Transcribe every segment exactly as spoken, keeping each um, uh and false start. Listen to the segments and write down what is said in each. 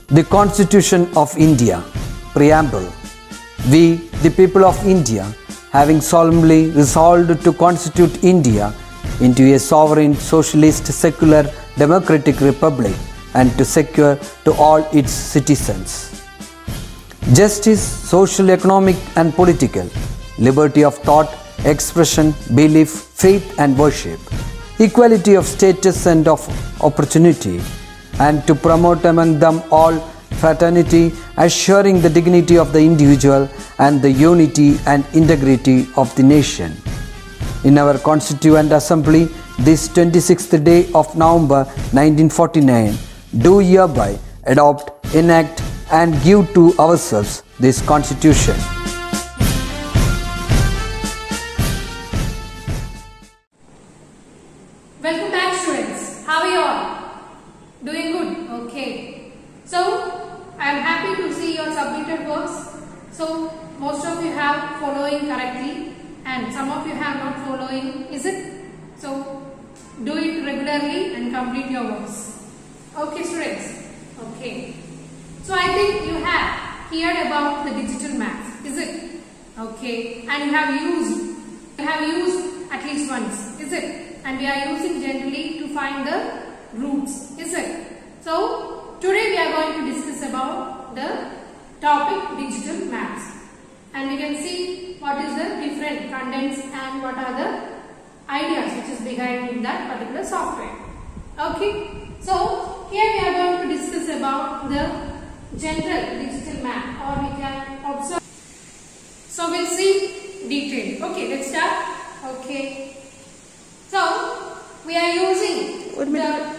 The Constitution of India, Preamble. We, the people of India, having solemnly resolved to constitute India into a sovereign, socialist, secular, democratic republic and to secure to all its citizens justice, social, economic and political, liberty of thought, expression, belief, faith and worship, equality of status and of opportunity, and to promote among them all fraternity, assuring the dignity of the individual and the unity and integrity of the nation. In our Constituent Assembly, this twenty-sixth day of November nineteen forty-nine, do hereby adopt, enact and give to ourselves this Constitution. Welcome back, students. How are you all? Doing good? Okay. So, I am happy to see your submitted works. So, most of you have following correctly and some of you have not following. Is it? So, do it regularly and complete your works. Okay, students. Okay. So, I think you have heard about the digital math. Is it? Okay. And you have used, you have used at least once. Is it? And we are using generally to find the roots. Is it? So, today we are going to discuss about the topic digital maths. And we can see what is the different contents and what are the ideas which is behind in that particular software. Okay. So, here we are going to discuss about the general digital math, or we can observe. So, we'll see detail. Okay, let's start. Okay. So, we are using the,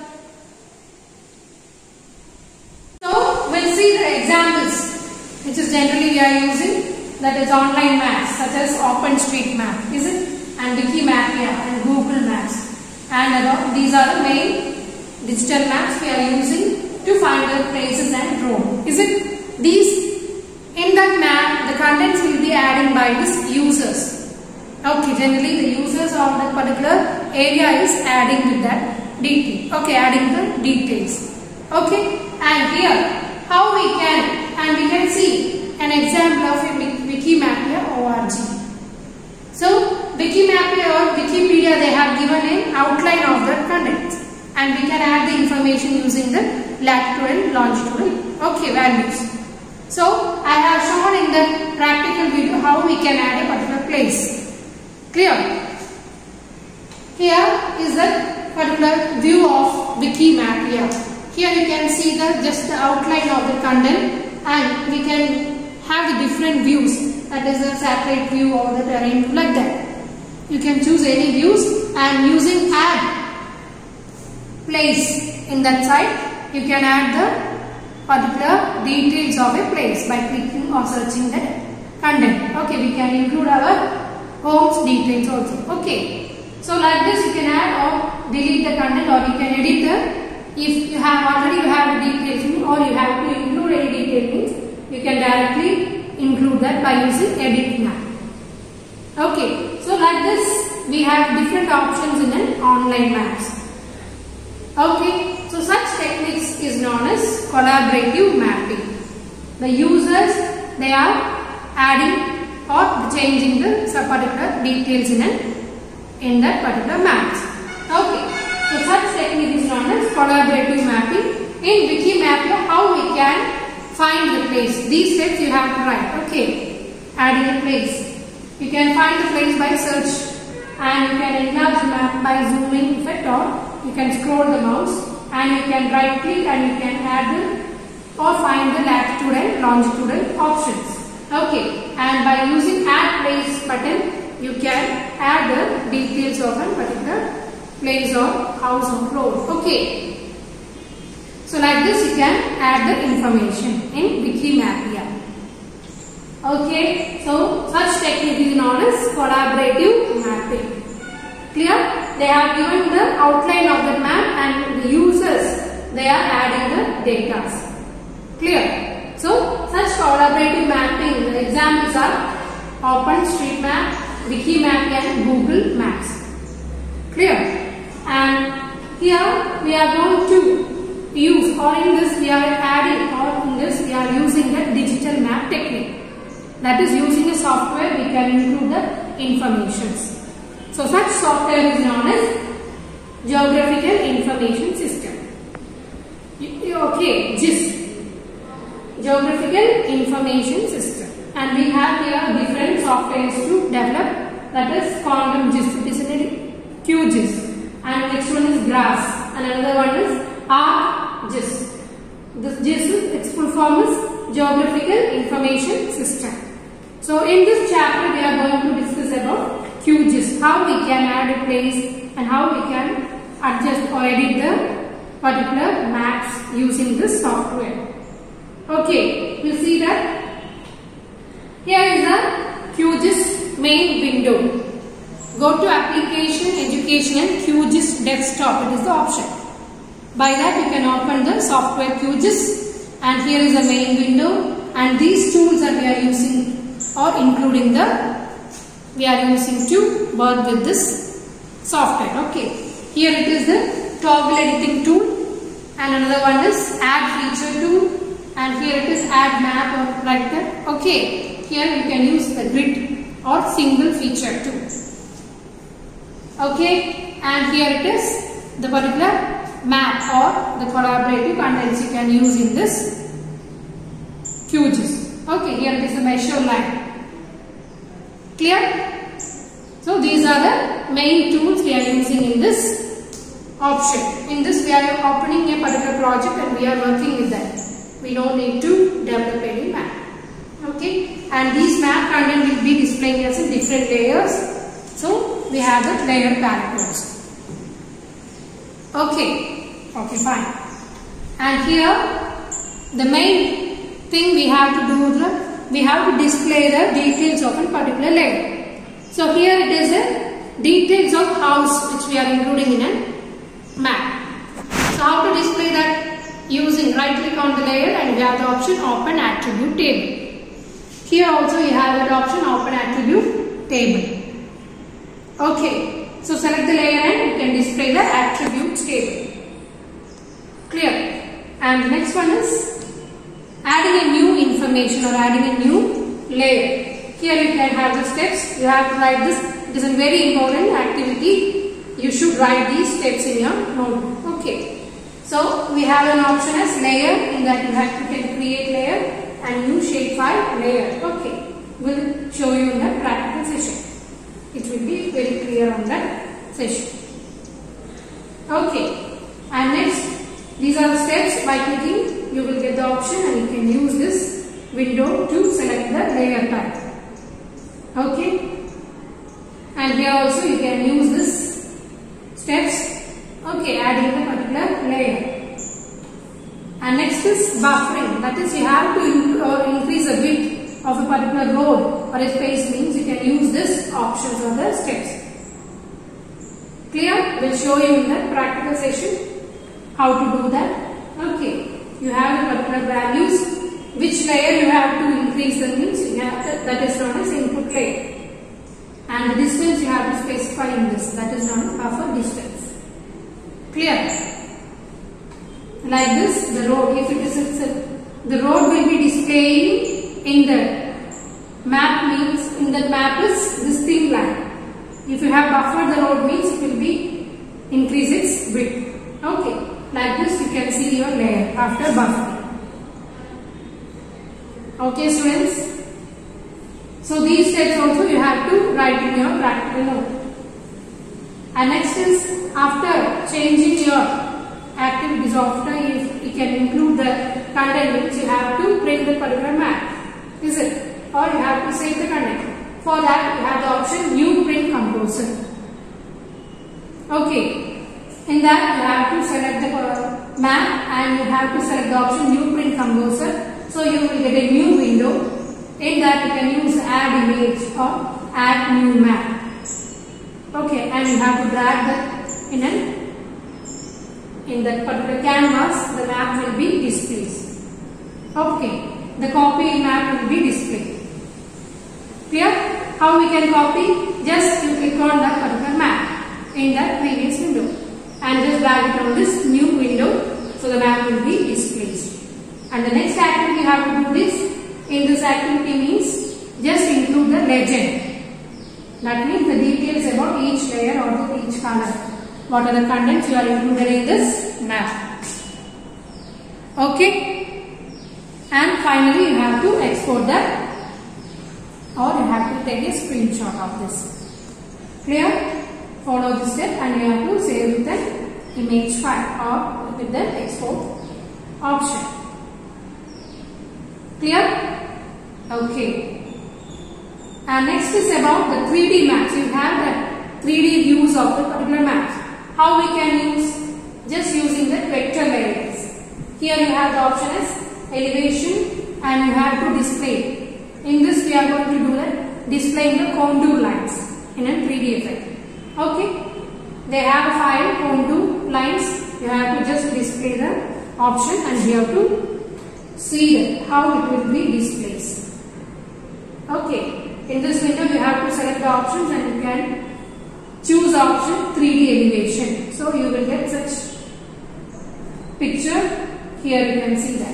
so we'll see the examples which is generally we are using, that is online maths such as OpenStreetMap, is it? And Wikimedia and Google Maps, and about these are the main digital maps we are using to find the places and roam, is it? These, in that map the contents will be added by the users. Okay, generally the users of that particular area is adding with that detail. Okay, adding the details. Okay, and here how we can, and we can see an example of a Wikimedia dot org. So, Wikimedia or Wikipedia, they have given an outline of the content, and we can add the information using the latitude and longitude, okay, values. So, I have shown in the practical video how we can add a particular place. Clear? Here is the particular view of Wikimedia. Here you can see the just the outline of the content, and we can have the different views, that is the satellite view or the terrain view, like that. You can choose any views, and using add place in that side, you can add the particular details of a place by clicking or searching that content. Okay, we can include our home's details also. Okay, so like this you can add or delete the content, or you can edit the, if you have already you have the details, or you have to include any detail means you can directly include that by using edit map. Okay, so like this we have different options in an online maps. Okay, so such techniques is known as collaborative mapping. The users, they are adding or changing the particular details in an, in that particular maps. Okay, so such technique is known as collaborative mapping. In Wikimedia, how we can find the place? These steps you have to write. Okay, adding a place. You can find the place by search, and you can enlarge the map by zooming if at all. You can scroll the mouse, and you can right click and you can add the or find the latitude and longitude options. Okay, and by using add place button, you can add the details of a particular place or house or road. Okay, so like this you can add the information in Wikimedia. Okay, so such technique is known as collaborative mapping. Clear? They have given the outline of the map, and the users, they are adding the data. Clear? So, such collaborative mapping, the examples are OpenStreetMap, Wikimedia and Google Maps. Clear? And here we are going to use, or in this we are adding or this we are using the digital map technique. That is, using a software we can include the informations. So such software is known as Geographical Information System. Okay, G I S, Geographical Information System. And we have here different softwares to develop. That is Quantum G I S. It is in Q G I S. And next one is GRASS. And another one is ArcGIS. This G I S, its full form is Geographical Information System. So in this chapter we are going to discuss about Q G I S, how we can add a place and how we can adjust or edit the particular maps using this software. Okay, we'll see that. Here is the Q G I S main window. Go to Application, Education and Q G I S Desktop. It is the option. By that you can open the software Q G I S, and here is the main window, and these tools that we are using or including the we are using to work with this software. Okay, here it is the toggle editing tool, and another one is add feature tool, and here it is add map or like that. Okay, here you can use the grid or single feature tool. Okay, and here it is the particular map or the collaborative contents you can use in this Q G I S. Okay, here it is the measure line. Clear? So these are the main tools we are using in this option. In this we are opening a particular project and we are working with that. We don't need to develop any map. Okay, and these map content will be displaying as in different layers. So we have the layer characters. Okay, okay, fine. And here the main thing we have to do is we have to display the details of a particular layer. So here it is a details of house which we are including in a map. So how to display that? Using right click on the layer and we have the option open attribute table. Here also you have that option open attribute table. Okay, so select the layer and you can display the attributes table. Clear? And the next one is adding a new information or adding a new layer. Here you can have the steps. You have to write this. It is a very important activity. You should write these steps in your notebook. Okay. So we have an option as layer. In that you have to can create layer and new shapefile layer. Okay. We'll show you in the practical session. It will be very clear on that session. Okay. And next, these are the steps. By clicking, you will get the option and you can use this window to select the layer type. Okay. And here also you can use this steps. Okay, adding a particular layer. And next is buffering. That is, you have to in or increase a width of a particular road or a space, means you can use this options or the steps. Clear? We'll show you in the practical session how to do that. Okay. You have a particular values. Which layer you have to increase the means you have to, that is known as input layer. And the distance you have to specify in this, that is known as buffer distance. Clear? Like this, the road, if it is a, the road will be displaying in the map, means in the map is this thin line. If you have buffered the road, means it will be increase its width. Okay, like this you can see your layer after buffering. Okay, students. So these steps also you have to write in your practical note. And next is after changing your activities, after you, you can include the content which you have to print the particular map. Is it? Or you have to save the content. For that you have the option new print composer. Okay. In that you have to select the map and you have to select the option new print composer. So you will get a new window. In that you can use add image or add new map. Okay, and you have to drag that in an in that particular canvas. The map will be displayed. Okay, the copied map will be displayed. Clear? How we can copy? Just you click on the particular map in that previous window and just drag it on this new window. So the map will be displayed. And the next activity you have to do this. In this activity means just include the legend. That means the details about each layer or the each color. What are the contents you are included in this map. Okay. And finally you have to export that, or you have to take a screenshot of this. Clear? Follow this step and you have to save with an image file or with the export option. Clear? Okay. And next is about the three D maps. You have the three D views of the particular maps. How we can use? Just using the vector layers. Here you have the option as elevation and you have to display. In this we are going to do the displaying the contour lines in a three D effect. Okay. They have a file contour lines. You have to just display the option and you have to see that how it will be displayed. Okay. In this window you have to select the options and you can choose option three D elevation. So you will get such picture. Here you can see that.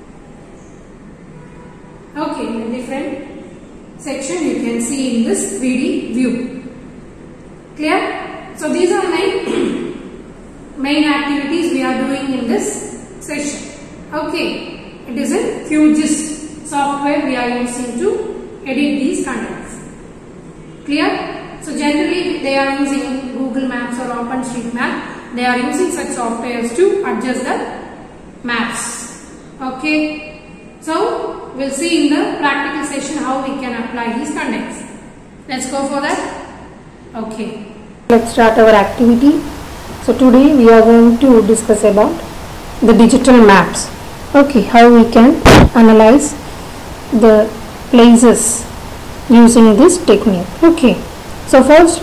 Okay, in a different section you can see in this three D view. Clear? So these are main main activities we are doing in this session. Okay, it is a QGIS software we are using to edit these contents. Clear? So generally they are using Google Maps or OpenStreetMap. They are using such softwares to adjust the maps. Okay. So we'll see in the practical session how we can apply these contents. Let's go for that. Okay. Let's start our activity. So today we are going to discuss about the digital maps. Okay, how we can analyze the places using this technique. Okay, so first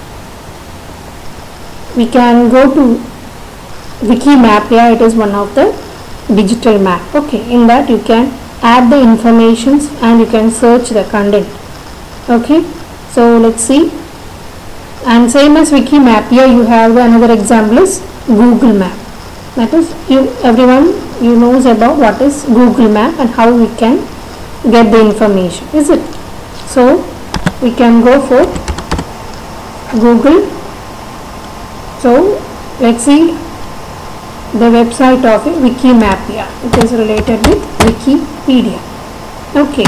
we can go to Wikimapia. It is one of the digital map. Okay, in that you can add the informations and you can search the content. Okay, so let's see. And same as Wikimapia, you have another example is Google Map. That is, you everyone you knows about what is Google Map and how we can get the information, is it? So we can go for Google. So let's see the website of Wikimapia. It is related with Wikipedia. Okay,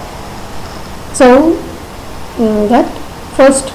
so in that first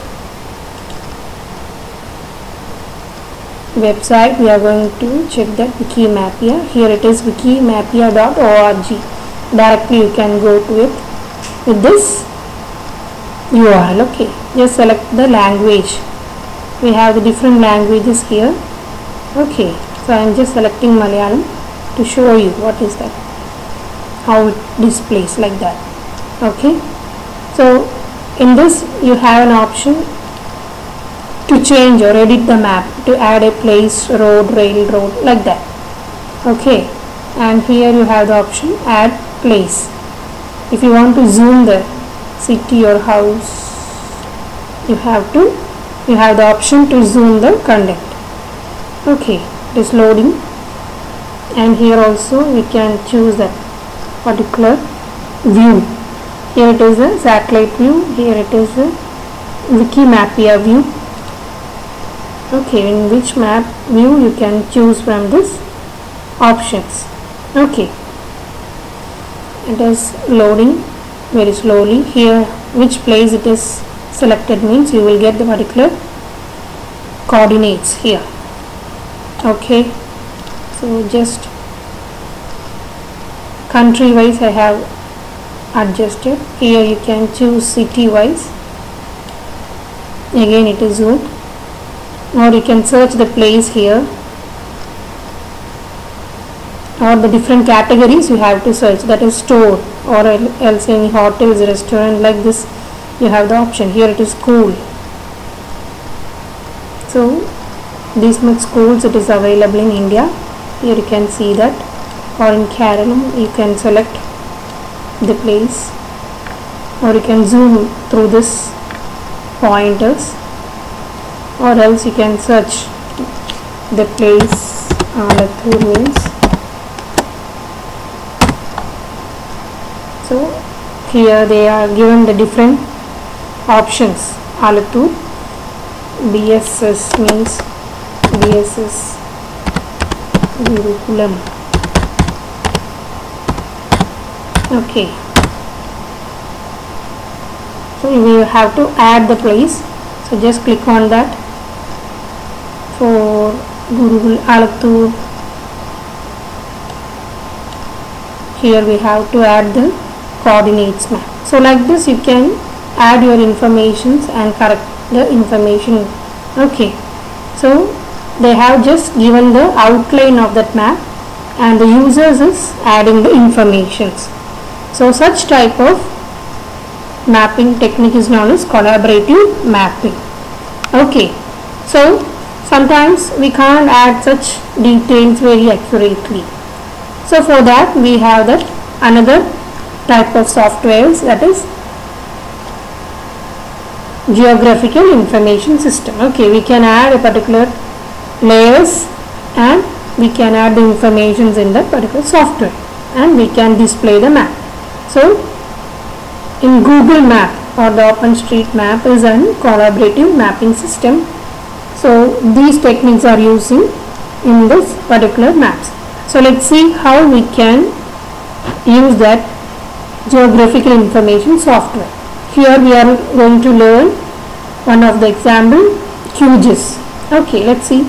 website we are going to check that Wikimapia. Here it is wikimapia dot org. Directly you can go to it with this U R L. Okay, just select the language. We have the different languages here. Okay, so I am just selecting Malayalam to show you what is that, how it displays like that. Okay, so in this you have an option to change or edit the map, to add a place, road, railroad, like that. Okay, and here you have the option add place. If you want to zoom the city or house, you have to you have the option to zoom the content. Okay, it is loading, and here also we can choose that particular view. Here it is a satellite view, here it is a Wikimapia view. Okay, in which map view you can choose from this options. Okay, it is loading very slowly. Here which place it is selected means you will get the particular coordinates here. Okay, so just country wise I have adjusted. Here you can choose city wise. Again it is zoomed, or you can search the place here, or the different categories you have to search, that is store or else any hotels, restaurant, like this you have the option. Here it is school. So these much schools it is available in India. Here you can see that, or in Kerala you can select the place, or you can zoom through this pointers, or else you can search the place. Alathur means here they are given the different options. Alattur, B S S means B S S Gurukulam. Okay, so we have to add the place, so just click on that. For Gurukul Alattur, here we have to add the coordinates map. So like this you can add your informations and correct the information. Okay, so they have just given the outline of that map and the users is adding the informations. So such type of mapping technique is known as collaborative mapping. Okay, so sometimes we can't add such details very accurately. So for that we have that another type of softwares, that is geographical information system. Okay, we can add a particular layers and we can add the informations in that particular software and we can display the map. So in Google Map or the OpenStreetMap is a collaborative mapping system. So these techniques are using in this particular maps. So let's see how we can use that geographical information software. Here we are going to learn one of the example, QGIS. Okay, let's see.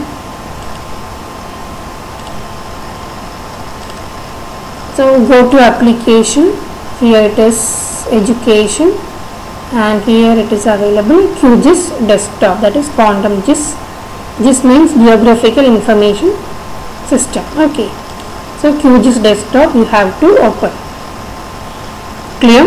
So go to application, here it is education and here it is available QGIS desktop, that is quantum G I S. This means geographical information system. Okay, so QGIS desktop you have to open. Clear?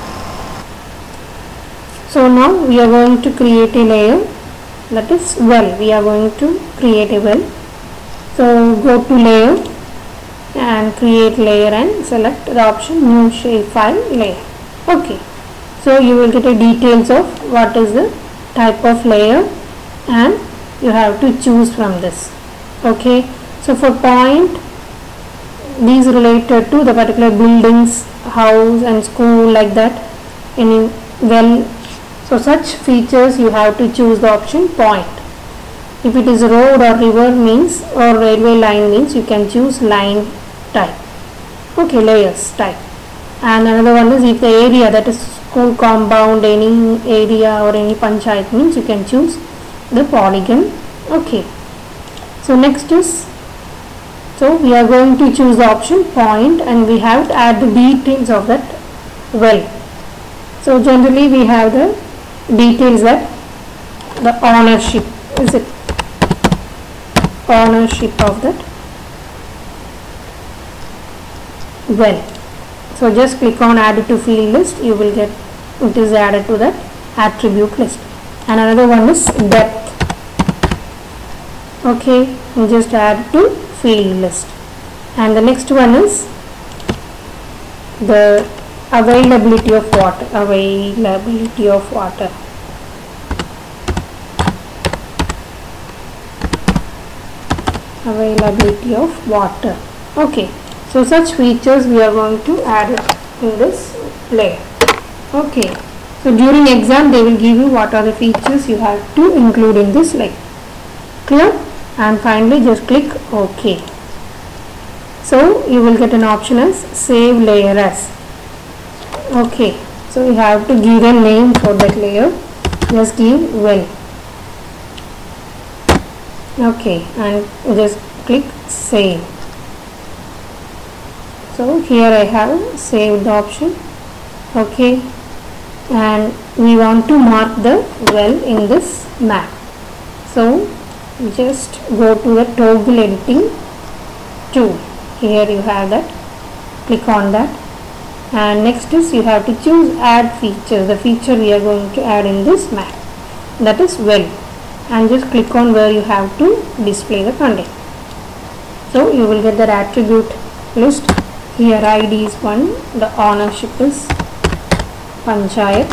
So now we are going to create a layer, that is well. We are going to create a well. So go to layer and create layer and select the option new shapefile layer. Okay, so you will get a details of what is the type of layer and you have to choose from this. Okay, so for point, these related to the particular buildings, house and school, like that. Any well, so such features you have to choose the option point. If it is road or river means or railway line means you can choose line type. Okay, layers type. And another one is if the area, that is school compound, any area or any panchayat means you can choose the polygon. Okay, so next is, so we are going to choose the option point and we have to add the details of that well. So generally we have the details that the ownership, is it ownership of that well. So just click on add to field list, you will get it is added to that attribute list. And another one is depth. Okay, you just add to field list. And the next one is the availability of water, availability of water. Availability of water. Okay, so such features we are going to add in this layer. Okay, so during exam they will give you what are the features you have to include in this layer. Clear? And finally just click OK. So you will get an option as save layer as. Okay, so you have to give a name for that layer. Just give well. Okay, and just click save. So here I have saved the option. Okay, and we want to mark the well in this map. So just go to the toggle editing tool. Here you have that. Click on that. And next is you have to choose add feature, the feature we are going to add in this map, that is well, and just click on where you have to display the content. So you will get that attribute list. Here I D is one, the ownership is panchayat.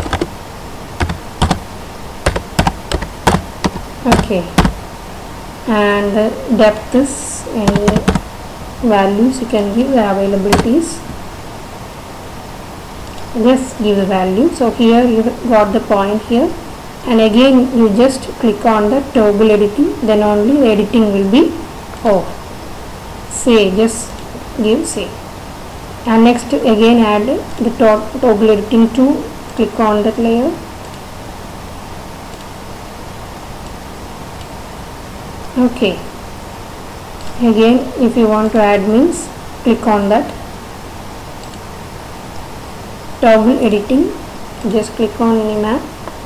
Okay, and the depth is any values you can give, the availabilities. just give the value. So here you got the point here, and again you just click on the toggle editing, then only the editing will be off. Save, just give save. And next again add the to toggle editing tool, click on that layer. Okay, again if you want to add means click on that toggle editing, just click on any map.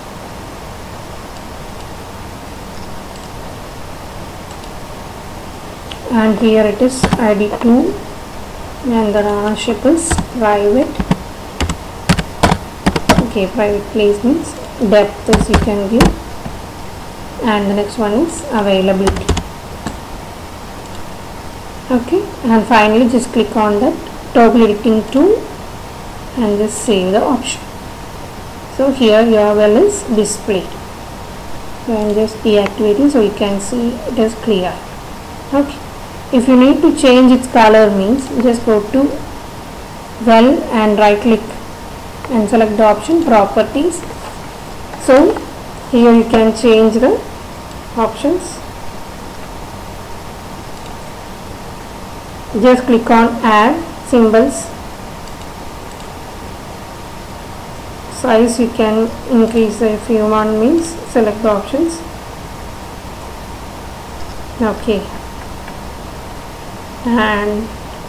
And here it is I D two, and the ownership is private. Okay, private place means depth is you can give, and the next one is availability. Okay, and finally just click on that toggle editing tool and just save the option. So here your well is displayed. So I am just deactivating so you can see it is clear. Okay, if you need to change its color means just go to well and right click and select the option properties. So here you can change the options. Just click on add symbols. Size you can increase if you want means select the options. Okay, and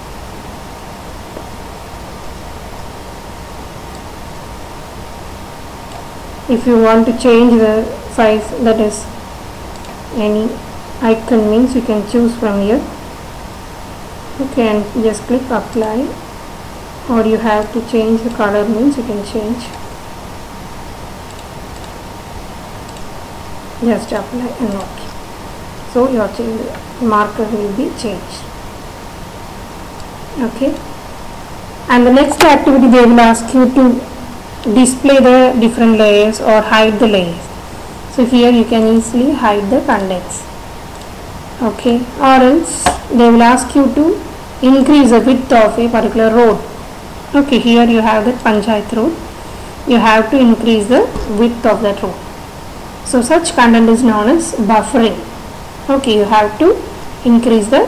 if you want to change the size, that is any icon means you can choose from here. Okay, and just click apply, or you have to change the color means you can change. Just apply and OK. So your marker will be changed. Okay, and the next activity they will ask you to display the different layers or hide the layers. So here you can easily hide the contents. Okay, or else they will ask you to increase the width of a particular road. Okay, here you have the Panchayat road, you have to increase the width of that road. So such content is known as buffering. Okay, you have to increase the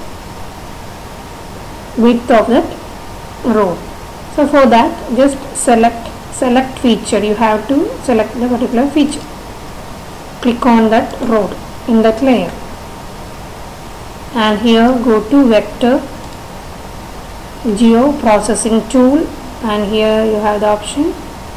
width of that road. So for that just select select feature, you have to select the particular feature. Click on that road in that layer, and here go to vector geo processing tool, and here you have the option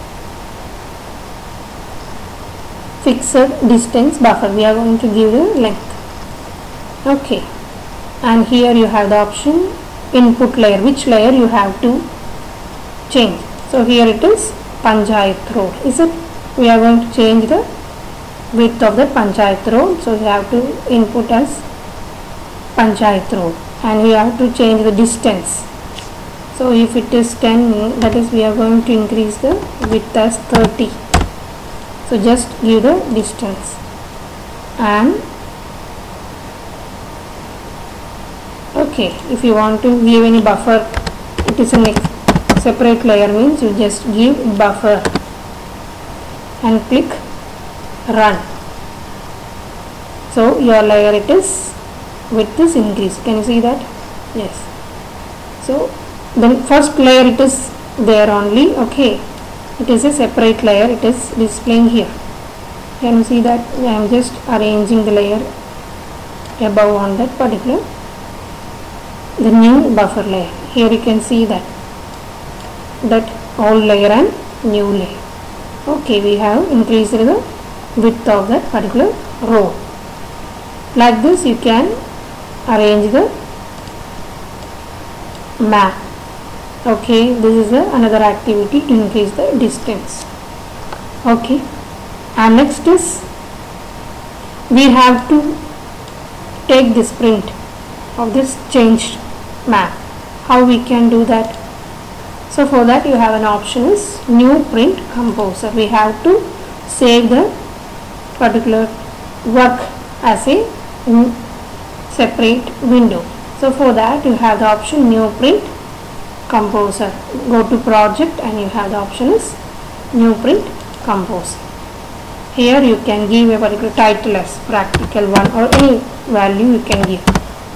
fixed distance buffer. We are going to give the length. Okay, and here you have the option input layer, which layer you have to change. So here it is Panchayat road, is it? We are going to change the width of the Panchayat road, so you have to input as Panchayat road, and we have to change the distance. So if it is ten, that is we are going to increase the width as thirty. So just give the distance, and okay, if you want to give any buffer, it is a separate layer means you just give buffer and click run. So your layer it is width is increased. Can you see that? Yes. So the first layer it is there only. Okay, it is a separate layer, it is displaying here. Can you see that? I am just arranging the layer above on that particular the new buffer layer. Here you can see that that old layer and new layer. Okay, we have increased the width of that particular row. Like this you can arrange the map. Okay, this is a, another activity to increase the distance. Okay, and next is we have to take this print of this changed map. How we can do that? So for that you have an option is new print composer. We have to save the particular work as a separate window. So for that you have the option new print Composer. Go to project and you have the option is new print Composer. Here you can give a particular title as practical one or any value you can give.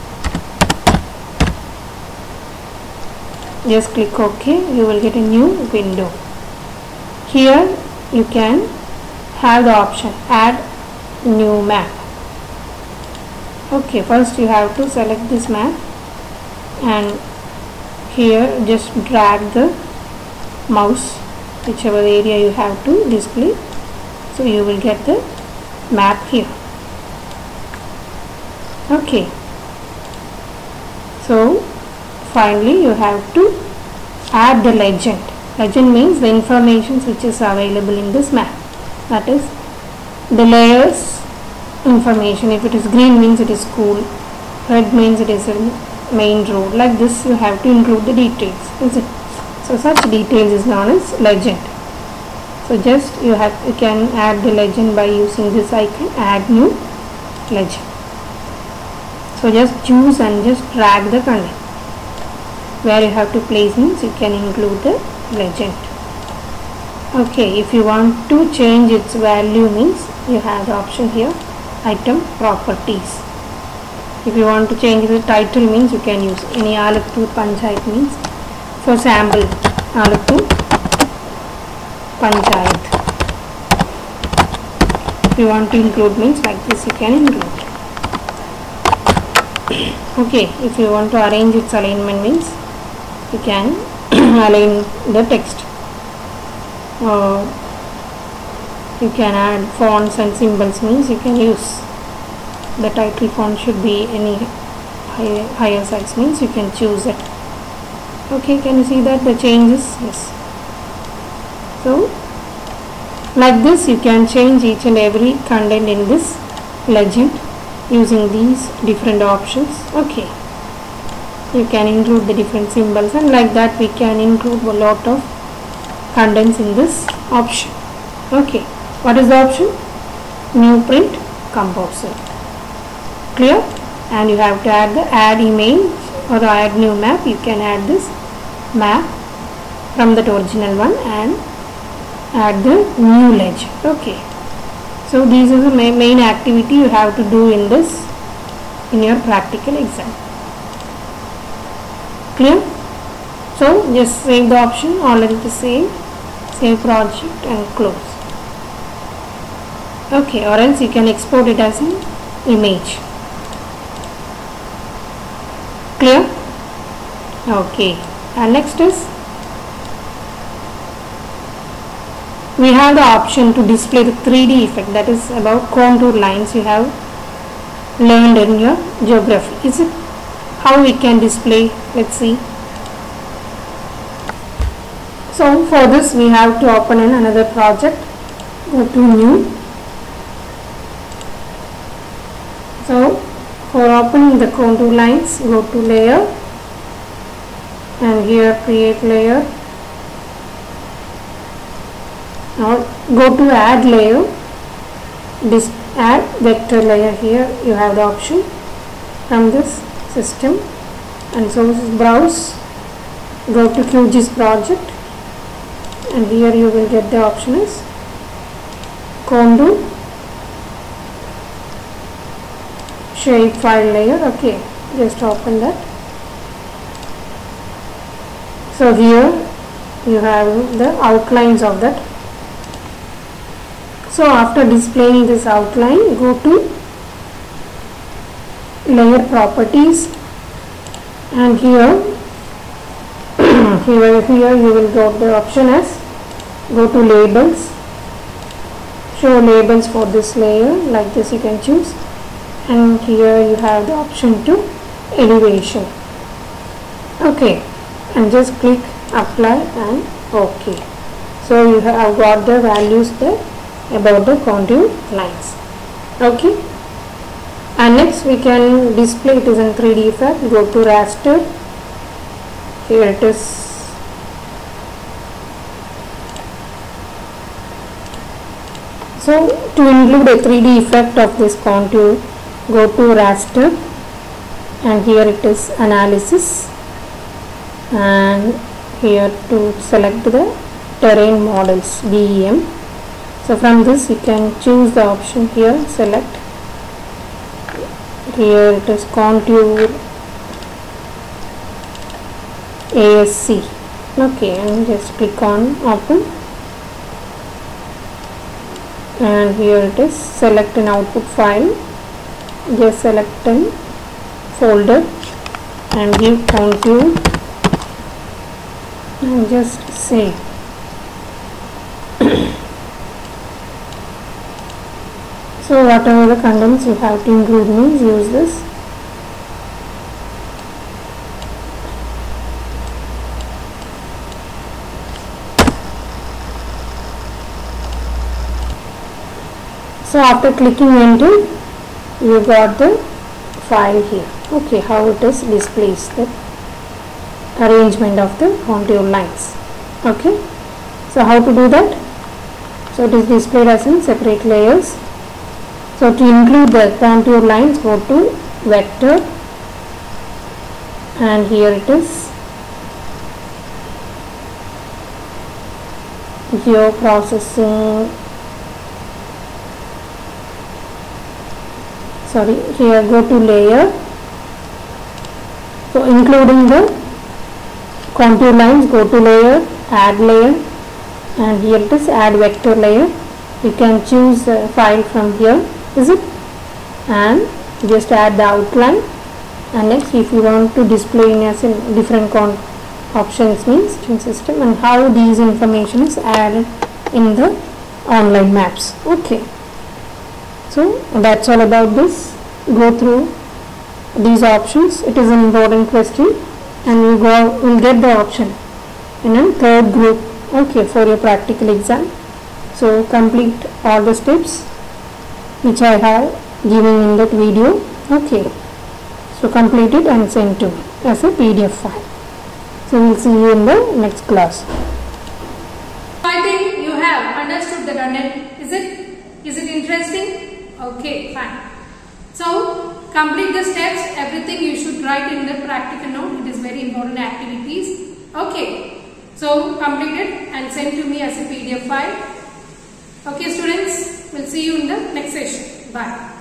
Just click OK, you will get a new window. Here you can have the option add new map. Okay, first you have to select this map and here just drag the mouse whichever area you have to display, so you will get the map here. Okay, so finally you have to add the legend. Legend means the information which is available in this map, that is the layers information. If it is green means it is school, red means it is a main road. Like this you have to include the details, is it? So such details is known as legend. So just you have you can add the legend by using this icon, add new legend. So just choose and just drag the content. Where you have to place means you can include the legend. Okay, if you want to change its value means you have the option here, item properties. If you want to change the title means you can use any Alattur Panchayat means for sample Alattur Panchayat. If you want to include means like this you can include. Okay, if you want to arrange its alignment means you can align the text. Uh, you can add fonts and symbols means you can use the title font should be any higher, higher size means you can choose it. Okay, can you see that the changes? Yes. So like this you can change each and every content in this legend using these different options. Okay, you can include the different symbols, and like that we can include a lot of contents in this option. Okay, what is the option? New print Composer. Clear? And you have to add the add image or the add new map. You can add this map from that original one and add the new legend. Okay, so these are the ma main activity you have to do in this in your practical exam. Clear? So just save the option, already to save, save project and close. Okay, or else you can export it as an image. Clear? Okay, and next is we have the option to display the three D effect, that is about contour lines you have learned in your geography. Is it how we can display? Let's see. So for this we have to open in another project. Go to new. So for opening the contour lines, go to layer and here create layer. Now go to add layer, this add vector layer. Here you have the option from this system, and so browse, go to Q G I S project, and here you will get the option is contour shape file layer. Okay, just open that. So here you have the outlines of that. So after displaying this outline, go to layer properties, and here here here you will get the option as go to labels, show labels for this layer. Like this you can choose, and here you have the option to elevation. Okay, and just click apply and OK. So you have got the values there about the contour lines. Okay, and next we can display it is in three D effect. Go to raster. Here it is. So to include a three D effect of this contour, go to raster, and here it is analysis, and here to select the terrain models B E M. So from this you can choose the option here, select. Here it is contour A S C. Okay, and just click on open, and here it is select an output file. Just select an folder and give contour and just save. So whatever the contents you have to include means use this. So after clicking enter, you got the file here. Okay, how it is displays the arrangement of the contour lines. Okay, so how to do that? So it is displayed as in separate layers. So to include the contour lines, go to vector, and here it is geoprocessing. Sorry, here go to layer. So including the contour lines, go to layer, add layer, and here it is add vector layer. You can choose a file from here, is it, and just add the outline. And next, if you want to display in as in different con options means system, and how these information is added in the online maps. Okay, so that's all about this. Go through these options. It is an important question, and you go will get the option in a third group. Okay, for your practical exam. So complete all the steps which I have given in that video. Okay, so complete it and send to me as a P D F file. So we'll see you in the next class. I think you have understood the content. Is it? Is it interesting? Okay, fine. So complete the steps. Everything you should write in the practical note. It is very important activities. Okay. So complete it and send to me as a P D F file. Okay students, we'll see you in the next session. Bye.